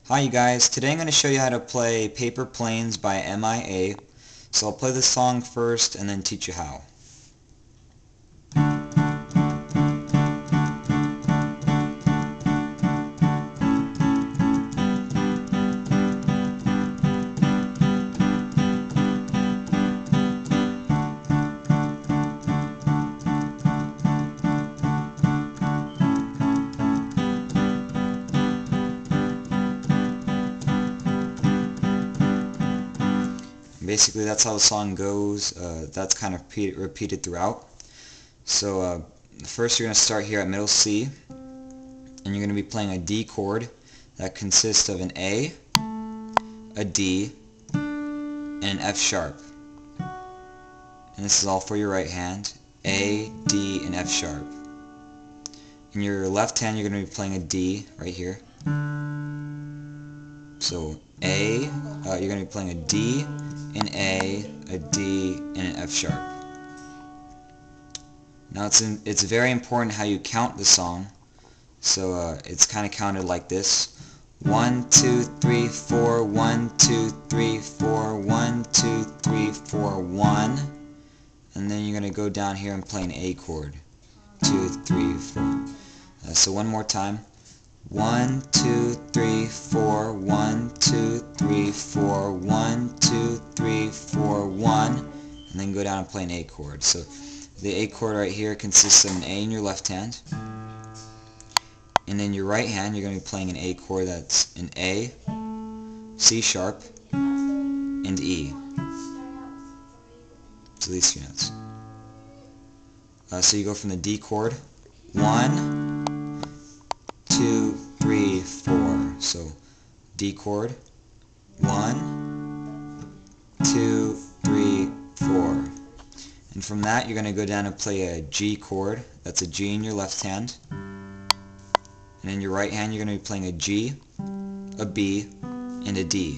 Hi you guys, today I'm going to show you how to play Paper Planes by MIA. So I'll play the song first and then teach you how. Basically that's how the song goes. That's kind of repeated throughout. So first you're going to start here at middle C, and you're going to be playing a D chord that consists of an A, a D, and an F sharp. And this is all for your right hand. A, D, and F sharp. In your left hand you're going to be playing a D right here. So A, you're going to be playing a D, an A, a D, and an F sharp. Now it's very important how you count the song. So it's kind of counted like this: 1, 2, 3, 4, 1, 2, 3, 4, 1, 2, 3, 4, 1, and then you're going to go down here and play an A chord. 2, 3, 4. So one more time. 1, 2, 3, 4, 1, 2, 3, 4, 1, 2, 3, 4, 1, and then go down and play an A chord. So the A chord right here consists of an A in your left hand, and in your right hand you're going to be playing an A chord that's an A, C sharp, and E. So these three notes. So you go from the D chord, 1, 2, 3, 4. So D chord, 1, 2, 3, 4. And from that you're going to go down and play a G chord. That's a G in your left hand. And in your right hand you're going to be playing a G, a B, and a D.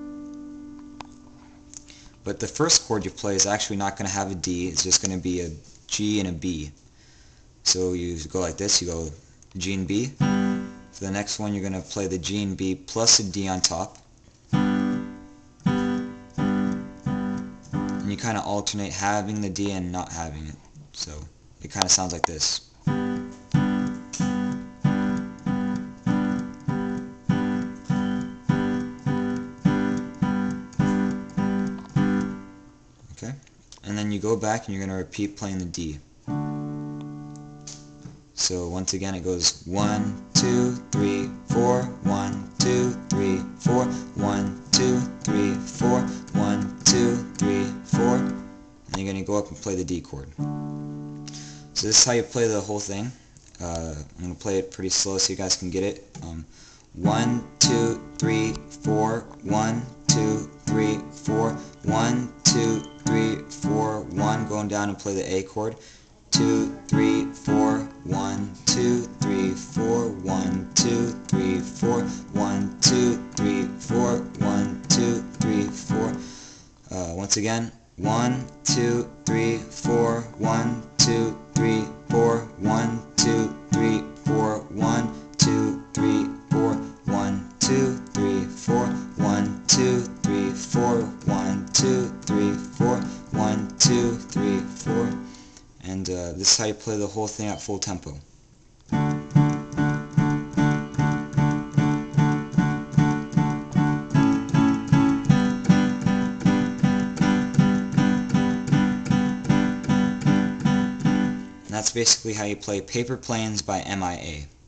But the first chord you play is actually not going to have a D. It's just going to be a G and a B. So you go like this. You go G and B. For the next one you're going to play the G and B plus a D on top. And you kind of alternate having the D and not having it. So it kind of sounds like this. Okay? And then you go back and you're going to repeat playing the D. So once again it goes 1, 2, 3, 4, 1, 2, 3, 4, 1, 2, 3, 4, 1, 2, 3, 4, and you're going to go up and play the D chord. So this is how you play the whole thing. I'm going to play it pretty slow so you guys can get it. 1, 2, 3, 4, 1, 2, 3, 4, 1, 2, 3, 4, 1, going down and play the A chord. 2, 3, 4, 1, 2, 3, 4, 1, 2, 3, 4, 1, 2, 3, 4, 1, 2, 3, 4. Once again, 1, 2, 3, 4, 1, 2, 3, 4, 1, 2, 3, 4, 1, 2, 3, 4, 1, 2, 3, 4, 1, 2, 3, 4, 1, 2, 3, 4, 1, 2, 3, 4. And this is how you play the whole thing at full tempo. And that's basically how you play Paper Planes by MIA.